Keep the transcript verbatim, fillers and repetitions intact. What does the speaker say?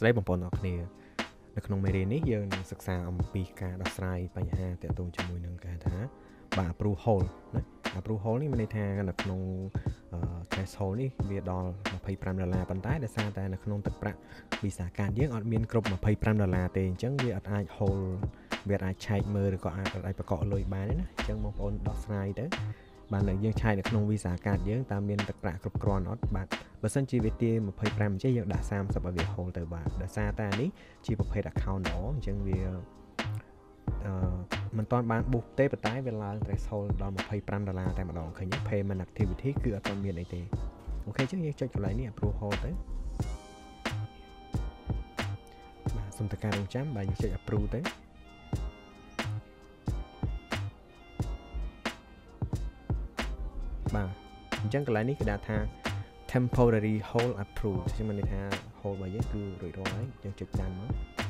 ស្ដីបងប្អូនអរគ្នានៅក្នុងមេរៀននេះយើងនឹងសិក្សាអំពីការដោះស្រាយបញ្ហាទាក់ទងជាមួយនឹងគេថាបាទ approve hold ណា approve hold នេះមានន័យថានៅក្នុង threshold នេះវាដល់ยี่สิบห้าដុល្លារប៉ុន្តែដោយសារតែនៅក្នុងទឹកប្រាក់វិសាការយើងអត់មានគ្រប់ยี่สิบห้าដុល្លារទេអញ្ចឹងវាអត់អាច hold វាអាចឆែកមើលឬក៏អាចអាចប្រកបលុយបានទេណាអញ្ចឹងបងប្អូនដោះស្រាយទៅបាននៅយើងឆែកនៅក្នុងវិសាការយើងតើមានទឹកប្រាក់គ្រប់គ្រាន់អត់បាទបើសិនជាវាទាยี่สิบห้าអញ្ចឹងយើងដាក់សាមសិបឲ្យវា hold ទៅបាទដោយសារតែនេះជាប្រភេទ account ល្អអញ្ចឹងវាអឺមិនទាន់បាន boost ទេប៉ុន្តែវាឡើង threshold ដល់ยี่สิบห้าដុល្លារតែម្ដងឃើញទេ payment activity គឺអត់ទាន់មានអីទេអូខេអញ្ចឹងយើងចុចកន្លែងនេះ approve hold ទៅបាទសូមតើការរងចាំបាទយើងចុច approve ទៅបាទអញ្ចឹងកន្លែងនេះគេដាក់ថា temporary hold approved ខ្ញុំមានន័យថា hold របស់យើងគឺរួចរាល់ហើយយើងចុចតាមមក